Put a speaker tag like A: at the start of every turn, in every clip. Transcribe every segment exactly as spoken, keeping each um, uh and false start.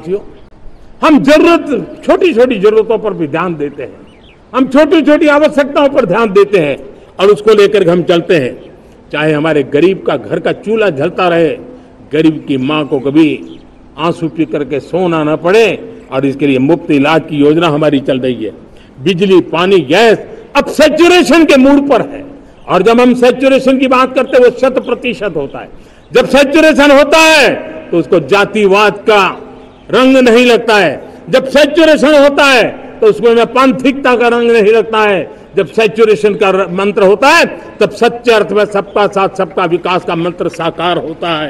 A: साथियों, हम जरूरत छोटी छोटी जरूरतों पर भी ध्यान देते हैं, हम छोटी छोटी आवश्यकताओं पर ध्यान देते हैं और उसको लेकर हम चलते हैं। चाहे हमारे गरीब का घर का चूल्हा जलता रहे, गरीब की माँ को कभी आंसू पी करके सोना न पड़े, और इसके लिए मुफ्त इलाज की योजना हमारी चल रही है। बिजली, पानी, गैस अब सैचुरेशन के मूड पर है, और जब हम सैचुरेशन की बात करते हैं वो शत प्रतिशत होता है। जब सैचुरेशन होता है तो उसको जातिवाद का रंग नहीं लगता है। जब सैचुरेशन होता है तो उसमें पांथिकता का रंग नहीं लगता है। जब सैचुरेशन का मंत्र होता है तब सच्चे अर्थ में सबका साथ सबका विकास का मंत्र साकार होता है।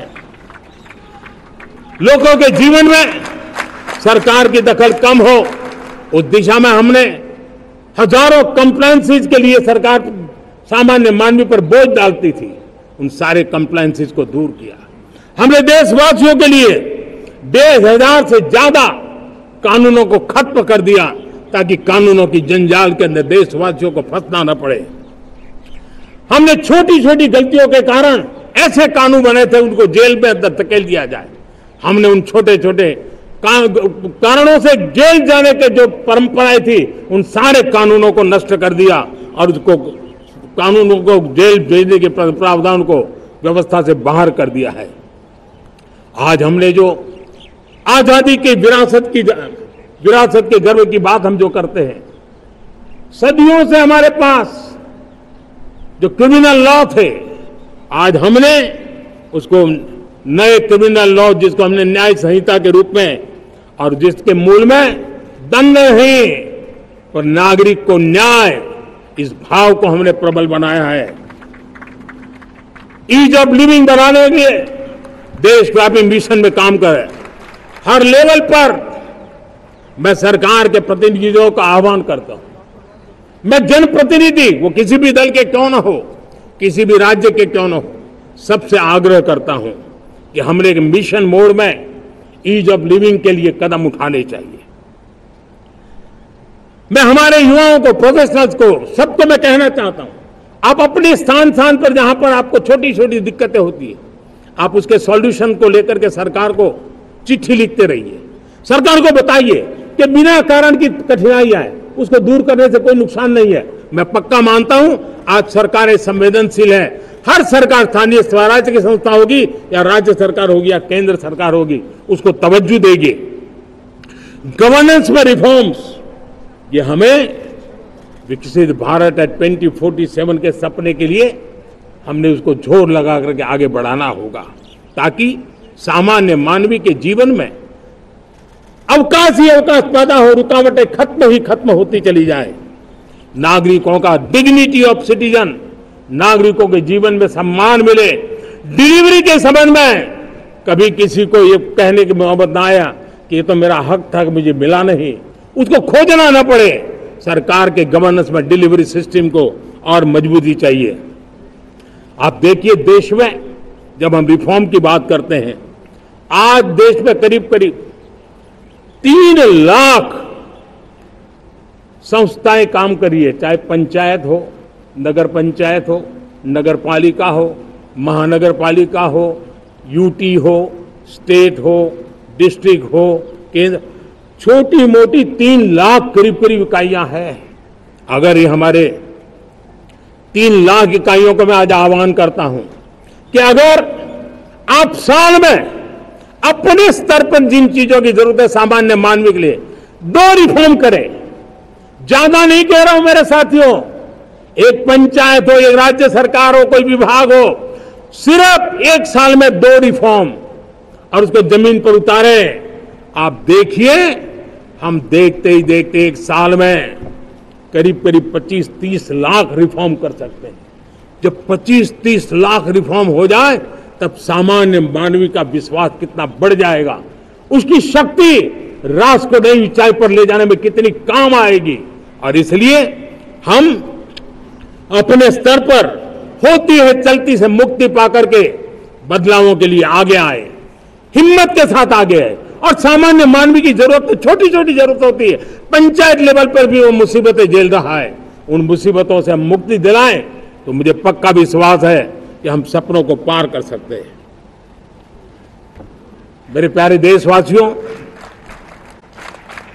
A: लोगों के जीवन में सरकार की दखल कम हो, उस दिशा में हमने हजारों कंप्लायंसेस के लिए सरकार सामान्य मानवी पर बोझ डालती थी, उन सारे कंप्लायंसेस को दूर किया। हमने देशवासियों के लिए डेढ़ हजार से ज्यादा कानूनों को खत्म कर दिया ताकि कानूनों की जंजाल के अंदर देशवासियों को फंसना न पड़े। हमने छोटी छोटी गलतियों के कारण ऐसे कानून बने थे उनको जेल में अंदर धकेल दिया जाए। हमने उन छोटे छोटे कारणों से जेल जाने के जो परंपराएं थी उन सारे कानूनों को नष्ट कर दिया और उसको कानूनों को जेल भेजने के प्रावधान को व्यवस्था से बाहर कर दिया है। आज हमने जो आजादी की विरासत की विरासत के गर्व की बात हम जो करते हैं, सदियों से हमारे पास जो क्रिमिनल लॉ थे, आज हमने उसको नए क्रिमिनल लॉ जिसको हमने न्याय संहिता के रूप में, और जिसके मूल में दंड नहीं पर नागरिक को न्याय, इस भाव को हमने प्रबल बनाया है। ईज ऑफ लिविंग बनाने के लिए देशव्यापी मिशन में काम करे। हर लेवल पर मैं सरकार के प्रतिनिधियों का आह्वान करता हूं। मैं जनप्रतिनिधि, वो किसी भी दल के क्यों न हो, किसी भी राज्य के क्यों न हो, सबसे आग्रह करता हूं कि हमने एक मिशन मोड में ईज ऑफ लिविंग के लिए कदम उठाने चाहिए। मैं हमारे युवाओं को, प्रोफेशनल्स को, सबको मैं कहना चाहता हूं, आप अपने स्थान स्थान पर जहां पर आपको छोटी छोटी दिक्कतें होती है, आप उसके सॉल्यूशन को लेकर के सरकार को चिट्ठी लिखते रहिए। सरकार को बताइए कि बिना कारण की कठिनाई आए उसको दूर करने से कोई नुकसान नहीं है। मैं पक्का मानता हूं आज सरकारें संवेदनशील है। हर सरकार, स्थानीय स्वराज की संस्था होगी या राज्य सरकार होगी या केंद्र सरकार होगी, उसको तवज्जो देगी। गवर्नेंस में रिफॉर्म्स, ये हमें विकसित Bharat at twenty forty seven के सपने के लिए हमने उसको जोर लगा करके आगे बढ़ाना होगा, ताकि सामान्य मानवी के जीवन में अवकाश ही अवकाश पैदा हो, रुकावटें खत्म ही खत्म होती चली जाए। नागरिकों का डिग्निटी ऑफ सिटीजन, नागरिकों के जीवन में सम्मान मिले। डिलीवरी के संबंध में कभी किसी को ये कहने की मोहब्बत ना आया कि ये तो मेरा हक था कि मुझे मिला नहीं, उसको खोजना ना पड़े। सरकार के गवर्नेंस में डिलीवरी सिस्टम को और मजबूती चाहिए। आप देखिए, देश में जब हम रिफॉर्म की बात करते हैं, आज देश में करीब करीब तीन लाख संस्थाएं काम कर रही है, चाहे पंचायत हो, नगर पंचायत हो, नगर पालिका हो, महानगर पालिका हो, यूटी हो, स्टेट हो, डिस्ट्रिक्ट हो, केंद्र, छोटी मोटी तीन लाख करीब करीब इकाइयां हैं। अगर ये हमारे तीन लाख इकाइयों को मैं आज आह्वान करता हूं कि अगर आप साल में अपने स्तर पर जिन चीजों की जरूरत है सामान्य मानवी के लिए, दो रिफॉर्म करें। ज्यादा नहीं कह रहा हूं मेरे साथियों, एक पंचायत हो, एक राज्य सरकार हो, कोई विभाग हो, सिर्फ एक साल में दो रिफॉर्म और उसको जमीन पर उतारे। आप देखिए, हम देखते ही देखते एक साल में करीब करीब पच्चीस तीस लाख रिफॉर्म कर सकते हैं। जब पच्चीस तीस लाख रिफॉर्म हो जाए तब सामान्य मानवी का विश्वास कितना बढ़ जाएगा, उसकी शक्ति राष्ट्र को नई ऊंचाई पर ले जाने में कितनी काम आएगी। और इसलिए हम अपने स्तर पर होती है चलती से मुक्ति पाकर के बदलावों के लिए आगे आए, हिम्मत के साथ आगे आए। और सामान्य मानवी की जरूरत, छोटी छोटी जरूरत होती है, पंचायत लेवल पर भी वो मुसीबतें झेल रहा है, उन मुसीबतों से हम मुक्ति दिलाएं तो मुझे पक्का विश्वास है कि हम सपनों को पार कर सकते हैं। मेरे प्यारे देशवासियों,